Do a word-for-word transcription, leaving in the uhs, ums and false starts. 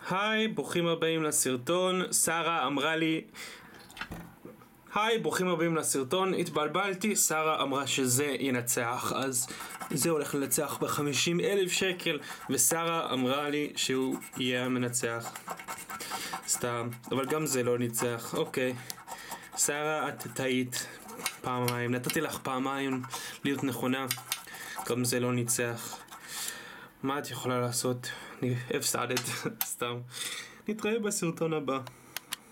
היי, ברוכים הבאים לסרטון. שרה אמרה לי היי, ברוכים הבאים לסרטון. התבלבלתי, שרה אמרה שזה ינצח, אז זה הולך לנצח ב-חמישים אלף שקל, ושרה אמרה לי שהוא יהיה המנצח. סתם, אבל גם זה לא ניצח. אוקיי, שרה, את טעית פעמיים, נתתי לך פעמיים להיות נכונה, גם זה לא ניצח. מה את יכולה לעשות? אני הפסדת. סתם. נתראה בסרטון הבא.